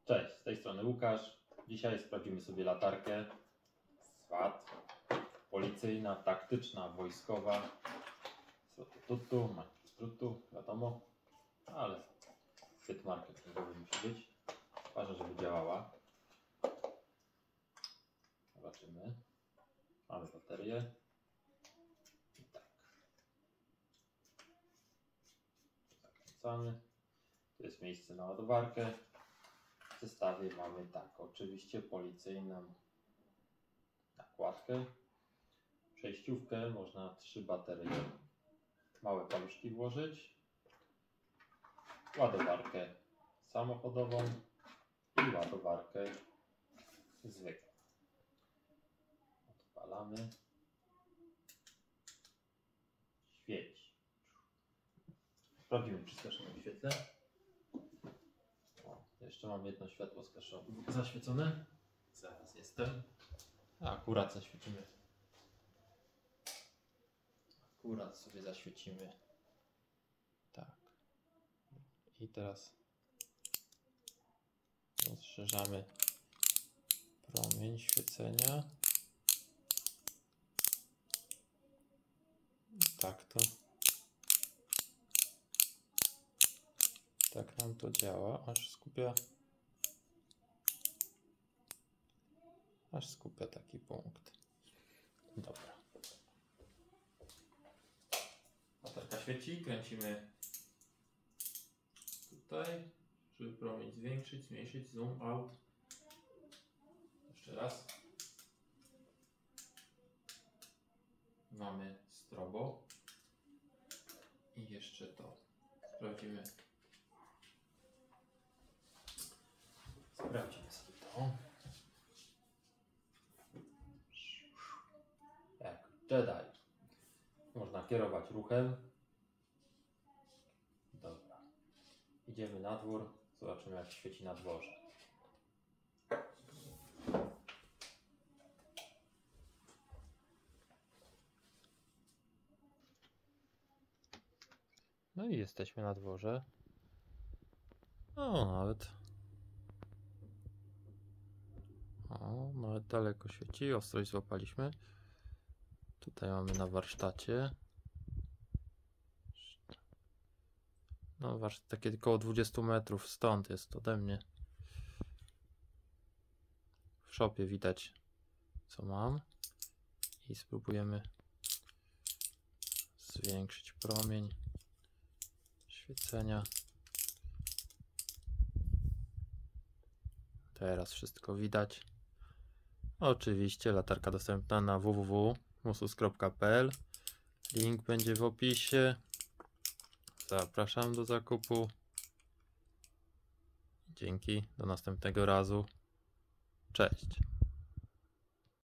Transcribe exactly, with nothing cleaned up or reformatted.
Cześć, z tej strony Łukasz. Dzisiaj sprawdzimy sobie latarkę SWAT, policyjna, taktyczna, wojskowa. Co tu, tu, tu, ma skrótu, wiadomo, ale chwyt marketingowy musi być. Ważne, żeby działała. Zobaczymy. Mamy baterię. I tak. Zakręcamy. Tu jest miejsce na ładowarkę. W zestawie mamy tak, oczywiście policyjną nakładkę, przejściówkę, można trzy baterie, małe paluszki włożyć, ładowarkę samochodową i ładowarkę zwykłą. Odpalamy. Świeci. Sprawdzimy, czy skaszone świetle. Jeszcze mam jedno światło zaświecone. Zaraz jestem. A, akurat zaświecimy. Akurat sobie zaświecimy. Tak. I teraz rozszerzamy promień świecenia. Tak to. Tak nam to działa, aż skupia aż skupia taki punkt. Dobra. Latarka świeci, kręcimy tutaj, żeby promień zwiększyć, zmniejszyć, zoom out. Jeszcze raz. Mamy strobo. I jeszcze to. Sprawdzimy. Sprawdzimy sobie to. Jak Jedi. Można kierować ruchem. Dobra. Idziemy na dwór. Zobaczymy, jak świeci na dworze. No i jesteśmy na dworze. O, nawet O, nawet daleko świeci, ostrość złapaliśmy. Tutaj mamy na warsztacie. No warsztat takie około dwadzieścia metrów stąd jest ode mnie. W szopie widać, co mam. I spróbujemy zwiększyć promień świecenia. Teraz wszystko widać. Oczywiście latarka dostępna na w w w kropka musus kropka p l. Link będzie w opisie. Zapraszam do zakupu. Dzięki, do następnego razu. Cześć.